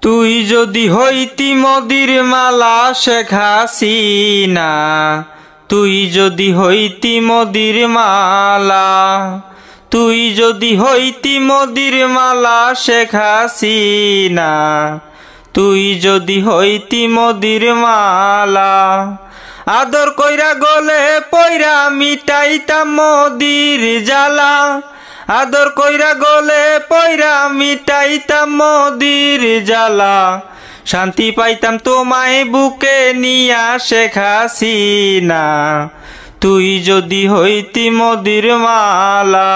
তুই যদি হইতি মোদির মালা শেখ হাসিনা, তুই যদি হইতি মোদির মালা, তুই যদি হইতি মোদির মালা শেখ হাসিনা, তুই যদি হইতি মোদির মালা। আদর কইরা গলে পয়রা মিটাইতাম মোদির জ্বালা, আদর কইরা গলে পয়রা মিটাইতাম মোদির জ্বালা। শান্তি পাইতাম তোমায় বুকে নিয়া শেখ হাসিনা, তুই যদি হইতি মোদির মালা।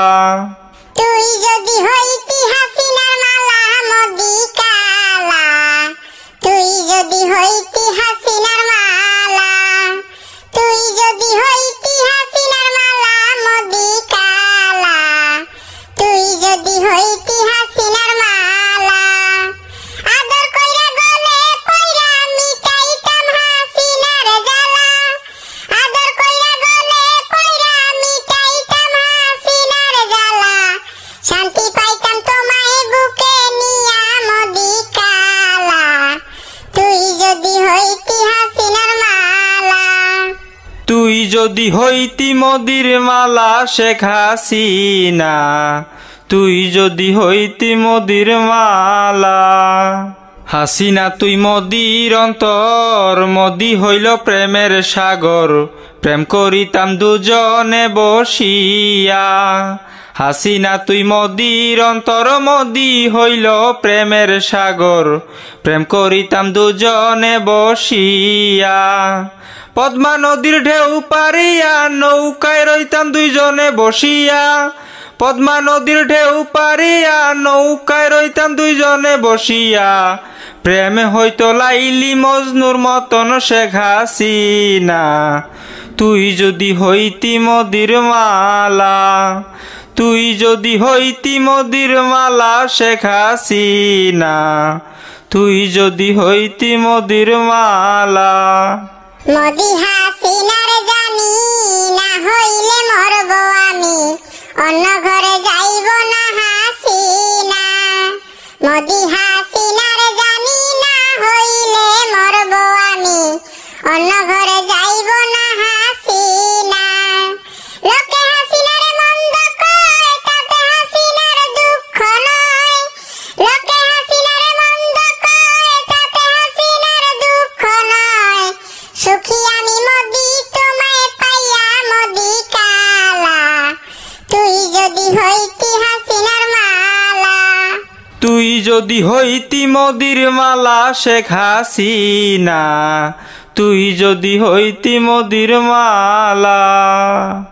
তুই যদি হইতি হাসিনার মালা মোদি কালা, তুই যদি হইতি হাসিনার মালা, তুই যদি হইতি হাসিনার মালা মোদি কালা, তুই যদি হইতি হাসিনার মালা। আদর কইরা গলে পয়রা মিটাইতাম হাসিনার জ্বালা, আদর কইরা গলে পয়রা মিটাইতাম হাসিনার জ্বালা। শান্তি পাইতাম তোমায় বুকে নিয়া মোদি কালা, তুই যদি হইতি হাসিনার মালা। তুই যদি হইতি মোদির মালা শেখ হাসিনা, তুই যদি হইতি মোদির মালা। হাসিনা তুই মোদির অন্তর, মোদি হইল প্রেমের সাগর, প্রেম করিতাম দুজনে বসিয়া। হাসিনা তুই মোদির অন্তর, মোদি হইল প্রেমের সাগর, প্রেম করিতাম দুজনে বসিয়া। পদ্মা নদীর ঢেউ পারিয়া নৌকায় রইতাম দুইজনে বসিয়া, পদ্মা নদীর ঢেউ পারিয়া নৌকায় রইতাম দুইজনে বসিয়া। প্রেমে হইতো লাইলি মজনুর মতন শেখ হাসিনা, তুই যদি হইতি মোদির মালা, তুই যদি হইতি মোদির মালা শেখ হাসিনা, তুই যদি হইতি মোদির মালা। মোদি হাসিনার জানি না হইলে মরব আমি, অন্য ঘরে যাইব না হাসিনা। মোদি হাসিনার জানি না হইলে মরব আমি, অন্য ঘরে যাইব না হাসিনা। লোকে হাসিনার মন্দ কয় তাতে হাসিনার দুঃখ নয়, লোকে হাসিনার মন্দ কয় তাতে হাসিনার দুঃখ নয়। সুখী আমি মোদি তোমায় পাইয়া মোদি কালা, তুই যদি হইতি হাসিনার মালা। তুই যদি হইতি মোদির মালা শেখ হাসিনা, তুই যদি হইতি মোদির মালা।